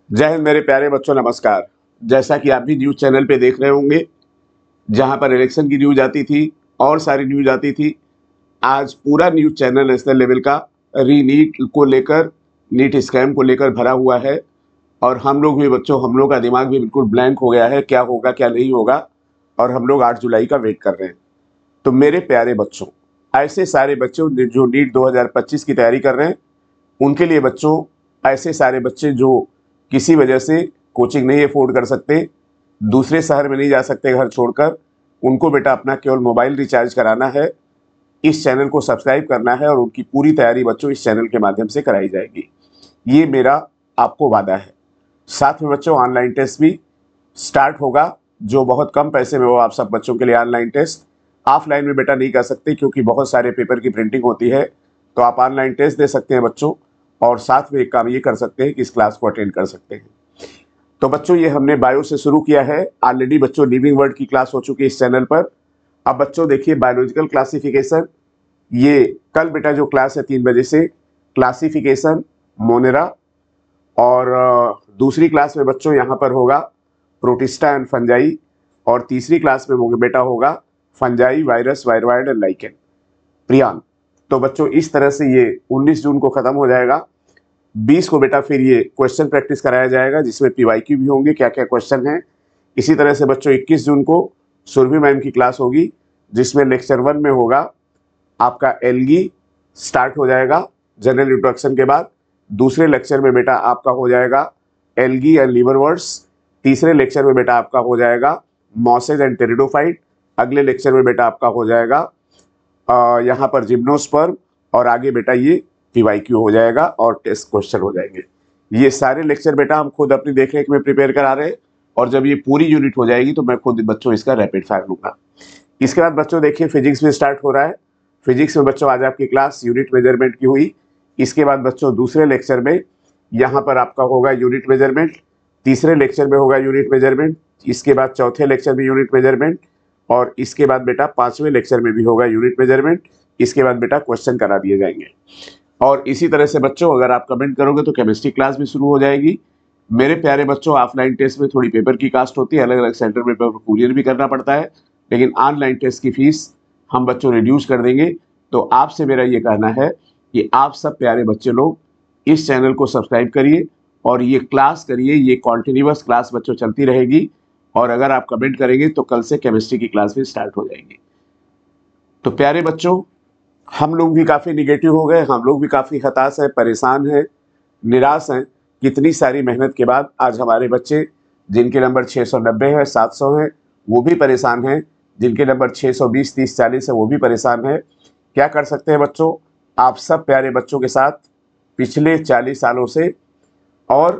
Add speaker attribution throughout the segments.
Speaker 1: जय हिंद मेरे प्यारे बच्चों, नमस्कार। जैसा कि आप भी न्यूज़ चैनल पे देख रहे होंगे, जहां पर इलेक्शन की न्यूज़ आती थी और सारी न्यूज़ आती थी, आज पूरा न्यूज़ चैनल नेशनल लेवल का री-नीट को लेकर, नीट स्कैम को लेकर भरा हुआ है। और हम लोग भी बच्चों, हम लोग का दिमाग भी बिल्कुल ब्लैंक हो गया है, क्या होगा क्या नहीं होगा। और हम लोग 8 जुलाई का वेट कर रहे हैं। तो मेरे प्यारे बच्चों, ऐसे सारे बच्चों जो नीट 2025 की तैयारी कर रहे हैं, उनके लिए बच्चों, ऐसे सारे बच्चे जो किसी वजह से कोचिंग नहीं अफोर्ड कर सकते, दूसरे शहर में नहीं जा सकते घर छोड़कर, उनको बेटा अपना केवल मोबाइल रिचार्ज कराना है, इस चैनल को सब्सक्राइब करना है और उनकी पूरी तैयारी बच्चों इस चैनल के माध्यम से कराई जाएगी। ये मेरा आपको वादा है। साथ में बच्चों ऑनलाइन टेस्ट भी स्टार्ट होगा, जो बहुत कम पैसे में हो आप सब बच्चों के लिए ऑनलाइन टेस्ट। ऑफलाइन में बेटा नहीं कर सकते क्योंकि बहुत सारे पेपर की प्रिंटिंग होती है, तो आप ऑनलाइन टेस्ट दे सकते हैं बच्चों। और साथ में एक काम ये कर सकते हैं कि इस क्लास को अटेंड कर सकते हैं। तो बच्चों, ये हमने बायो से शुरू किया है। ऑलरेडी बच्चों लिविंग वर्ड की क्लास हो चुकी है इस चैनल पर। अब बच्चों देखिए, बायोलॉजिकल क्लासिफिकेशन, ये कल बेटा जो क्लास है 3 बजे से, क्लासिफिकेशन मोनेरा। और दूसरी क्लास में बच्चों यहाँ पर होगा प्रोटिस्टा एंड फंजाई। और तीसरी क्लास में बेटा होगा fungi, virus, viroid and lichen, prion. तो बच्चों इस तरह से ये 19 जून को खत्म हो जाएगा। 20 को बेटा फिर ये क्वेश्चन प्रैक्टिस कराया जाएगा, जिसमें पीवाईक्यू भी होंगे, क्या क्या क्वेश्चन हैं। इसी तरह से बच्चों 21 जून को सुरभि मैम की क्लास होगी, जिसमें लेक्चर 1 में होगा आपका एल्गी स्टार्ट हो जाएगा जनरल इंट्रोडक्शन के बाद। दूसरे लेक्चर में बेटा आपका हो जाएगा एल्गी एंड लिवरवर्ट्स। तीसरे लेक्चर में बेटा आपका हो जाएगा मॉसेज एंड टेरिडोफाइट। अगले लेक्चर में बेटा आपका हो जाएगा यहाँ पर जिम्नोस्पर्म। और आगे बेटा ये पीवाईक्यू हो जाएगा और टेस्ट क्वेश्चन हो जाएंगे। ये सारे लेक्चर बेटा हम खुद अपनी देखरेख में प्रिपेयर करा रहे हैं, और जब ये पूरी यूनिट हो जाएगी तो मैं खुद बच्चों इसका रैपिड फायर लूंगा। इसके बाद बच्चों देखिए, फिजिक्स में स्टार्ट हो रहा है। फिजिक्स में बच्चों आज आपकी क्लास यूनिट मेजरमेंट की हुई। इसके बाद बच्चों दूसरे लेक्चर में यहाँ पर आपका होगा यूनिट मेजरमेंट, तीसरे लेक्चर में होगा यूनिट मेजरमेंट, इसके बाद चौथे लेक्चर में यूनिट मेजरमेंट, और इसके बाद बेटा 5वें लेक्चर में भी होगा यूनिट मेजरमेंट। इसके बाद बेटा क्वेश्चन करा दिए जाएंगे। और इसी तरह से बच्चों, अगर आप कमेंट करोगे तो केमिस्ट्री क्लास भी शुरू हो जाएगी। मेरे प्यारे बच्चों, ऑफलाइन टेस्ट में थोड़ी पेपर की कास्ट होती है, अलग अलग सेंटर में पेपर कुरियर भी करना पड़ता है, लेकिन ऑनलाइन टेस्ट की फीस हम बच्चों रिड्यूस कर देंगे। तो आपसे मेरा ये कहना है कि आप सब प्यारे बच्चे लोग इस चैनल को सब्सक्राइब करिए और ये क्लास करिए। ये कॉन्टिन्यूअस क्लास बच्चों चलती रहेगी, और अगर आप कमेंट करेंगे तो कल से केमिस्ट्री की क्लास भी स्टार्ट हो जाएगी। तो प्यारे बच्चों, हम लोग भी काफ़ी निगेटिव हो गए, हम लोग भी काफ़ी हताश हैं, परेशान हैं, निराश हैं। कितनी सारी मेहनत के बाद आज हमारे बच्चे, जिनके नंबर 690 है, 700 हैं, वो भी परेशान हैं। जिनके नंबर 620, 30, 40 है, वो भी परेशान है। क्या कर सकते हैं बच्चों, आप सब प्यारे बच्चों के साथ पिछले 40 सालों से। और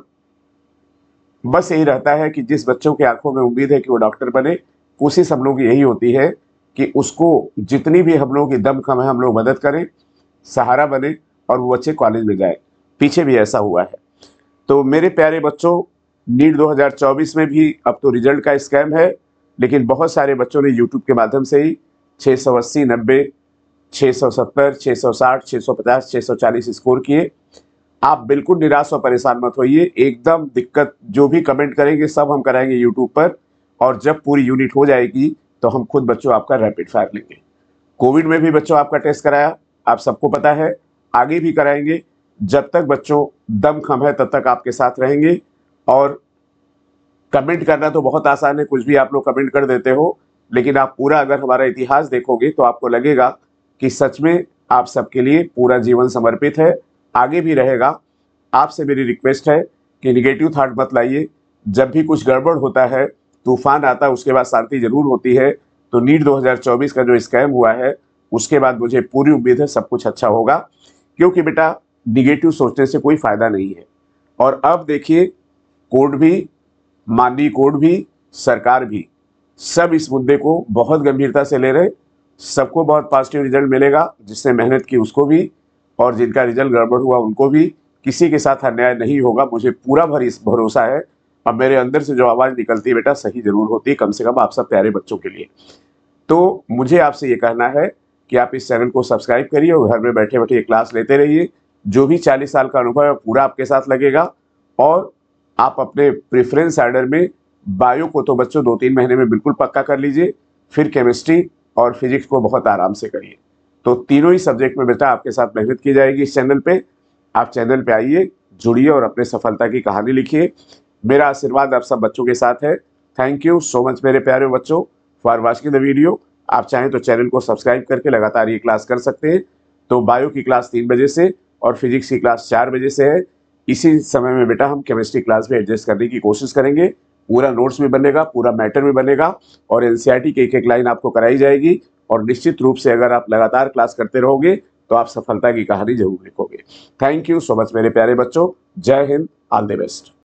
Speaker 1: बस यही रहता है कि जिस बच्चों की आंखों में उम्मीद है कि वो डॉक्टर बने, कोशिश हम लोग की यही होती है कि उसको जितनी भी हम लोग की दमखम है हम लोग मदद करें, सहारा बने और वो बच्चे कॉलेज में जाए। पीछे भी ऐसा हुआ है। तो मेरे प्यारे बच्चों, नीट 2024 में भी अब तो रिजल्ट का स्कैम है, लेकिन बहुत सारे बच्चों ने यूट्यूब के माध्यम से ही 680, 90, 670, 660, 650, 640 स्कोर किए। आप बिल्कुल निराश और परेशान मत होइए। एकदम दिक्कत जो भी कमेंट करेंगे सब हम कराएंगे यूट्यूब पर, और जब पूरी यूनिट हो जाएगी तो हम खुद बच्चों आपका रैपिड फायर लेंगे। कोविड में भी बच्चों आपका टेस्ट कराया, आप सबको पता है, आगे भी कराएंगे। जब तक बच्चों दम खम है तब तक आपके साथ रहेंगे। और कमेंट करना तो बहुत आसान है, कुछ भी आप लोग कमेंट कर देते हो, लेकिन आप पूरा अगर हमारा इतिहास देखोगे तो आपको लगेगा कि सच में आप सबके लिए पूरा जीवन समर्पित है, आगे भी रहेगा। आपसे मेरी रिक्वेस्ट है कि निगेटिव थॉट मत लाइए। जब भी कुछ गड़बड़ होता है, तूफान आता है, उसके बाद शांति जरूर होती है। तो नीट 2024 का जो स्कैम हुआ है, उसके बाद मुझे पूरी उम्मीद है सब कुछ अच्छा होगा, क्योंकि बेटा निगेटिव सोचने से कोई फायदा नहीं है। और अब देखिए, कोर्ट भी, माननीय कोर्ट भी, सरकार भी, सब इस मुद्दे को बहुत गंभीरता से ले रहे। सबको बहुत पॉजिटिव रिजल्ट मिलेगा, जिसने मेहनत की उसको भी, और जिनका रिजल्ट गड़बड़ हुआ उनको भी। किसी के साथ अन्याय नहीं होगा, मुझे पूरा भरोसा है। और मेरे अंदर से जो आवाज़ निकलती है बेटा, सही जरूर होती है, कम से कम आप सब प्यारे बच्चों के लिए। तो मुझे आपसे ये कहना है कि आप इस चैनल को सब्सक्राइब करिए और घर में बैठे बैठे ये क्लास लेते रहिए। जो भी 40 साल का अनुभव है पूरा आपके साथ लगेगा। और आप अपने प्रेफरेंस आर्डर में बायो को तो बच्चों 2-3 महीने में बिल्कुल पक्का कर लीजिए, फिर केमिस्ट्री और फिजिक्स को बहुत आराम से करिए। तो तीनों ही सब्जेक्ट में बेटा आपके साथ मेहनत की जाएगी इस चैनल पे। आप चैनल पे आइए, जुड़िए और अपने सफलता की कहानी लिखिए। मेरा आशीर्वाद आप सब बच्चों के साथ है। थैंक यू सो मच मेरे प्यारे बच्चों फॉर वॉचिंग द वीडियो। आप चाहें तो चैनल को सब्सक्राइब करके लगातार ये क्लास कर सकते हैं। तो बायो की क्लास 3 बजे से और फिजिक्स की क्लास 4 बजे से है। इसी समय में बेटा हम केमिस्ट्री क्लास भी एडजस्ट करने की कोशिश करेंगे। पूरा नोट्स भी बनेगा, पूरा मैटर भी बनेगा और एनसीईआरटी की एक-एक लाइन आपको कराई जाएगी और निश्चित रूप से अगर आप लगातार क्लास करते रहोगे तो आप सफलता की कहानी ज़रूर लिखोगे। थैंक यू सो मच मेरे प्यारे बच्चों। जय हिंद, ऑल द बेस्ट।